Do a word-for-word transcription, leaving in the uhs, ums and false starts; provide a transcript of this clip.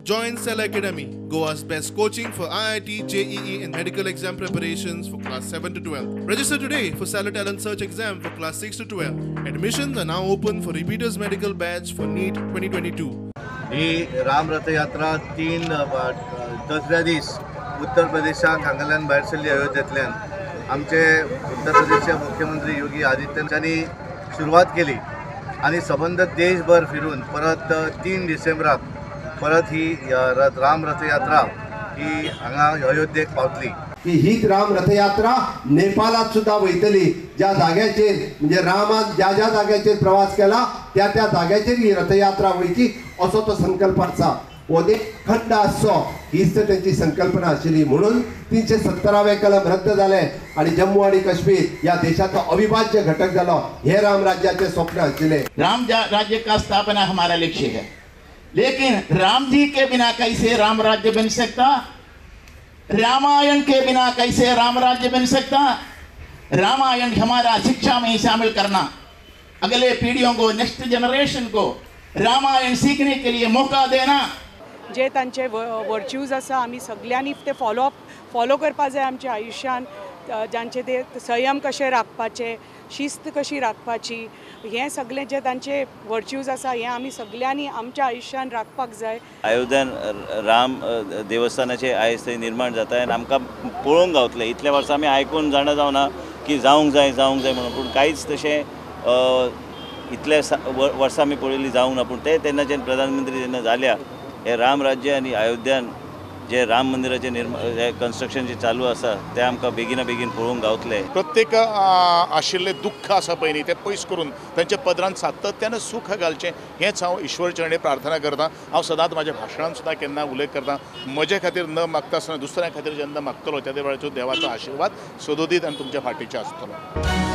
Join Cell Academy, Goa's best coaching for I I T, J E E and medical exam preparations for class seven to twelve. Register today for Cell Talent Search exam for class six to twelve. Admissions are now open for repeaters medical batch for NEET twenty twenty-two. ही राम रथ यात्रा तीन दसऱ्या दीस उत्तर प्रदेशात हांगाल्यान भायर सरली अयोध्येंतल्यान आमचे उत्तर प्रदेशचे मुख्यमंत्री योगी आदित्यनाथ यांनी सुरुवात केली आणि संबंध देशभर फिरून परत तीन डिसेंबराक परत ही राम रथ यात्रा ही हांगा अयोध्येक पावतली। की हीच राम रथयात्रा नेपाळात सुद्धा वयतली, ज्या जाग्याचेर म्हणजे रामान ज्या ज्या जाग्याचेर प्रवास केला त्या त्या जाग्याचेर ही रथयात्रा वयची असो तो संकल्प आसा। ओदे खंड आसचो हीच तर त्यांची संकल्पना आशिल्ली, म्हणून तीनशे सत्तरावे कलम रद्द झाले आणि जम्मू आणि काश्मीर या देशाचा अविभाज्य घटक झालो। हे राम राज्याचे स्वप्न आशिल्ले। राम राज्य का स्थापना हमारा लक्ष्य है, लेकिन राम जी के बिना कैसे राम राज्य बन सकता, रामायण के बिना कैसे राम राज्य बन सकता। रामायण हमारा शिक्षा में शामिल करना, अगले पीढ़ियों को, नेक्स्ट जनरेशन को रामायण सीखने के लिए मौका देना। जे तांचे वर्च्यूज आसा आमी सगळ्यांनी ते फॉलो अप फॉलो करपा जाय आमच्या आयुश्यान। जांचे ते संयम कशे राखपाचे, शिस्त कशी राखपाची, हे सगळे जे तांचे वर्च्यूज आसा हे आमी सगळ्यांनी आमच्या आयुश्यान राखपाक जाय। अयोध्येन राम देवस्थानाचे आयज थंय निर्माण जाता आनी आमकां पळोवंक गावतलें। इतल्या वर्सां आमी आयकून जाणा जावना की जावंक जाय जावंक जाय म्हणून, पूण कांयच तशें इतले वर्सां आमी पळयलीं जावंक ना। पूण ते तेन्नाचे प्रधानमंत्री जेन्ना जाल्या हे राम राज्य आनी अयोध्यान जे राम मंदिराचे निर्माण कन्स्ट्रक्शन जे चालू आसा ते आमकां बेगिना बेगीन पळोवंक गावतले। प्रत्येक आशिल्ले दुख्ख आसा पळय न्ही ते पयस करून तांच्या पदरांत सातत्यान सुख घालचें हेंच हांव ईश्वर चरणी प्रार्थना करतां। हांव सदांच म्हाज्या भाशणांत सुद्दां केन्ना उल्लेख करतां, म्हजे खातीर न मागता आसतना दुसऱ्या खातीर जेन्ना मागतलो त्या वेळाचो देवाचो आशिर्वाद सदोदीत आनी तुमच्या फाटीचे आसतलो।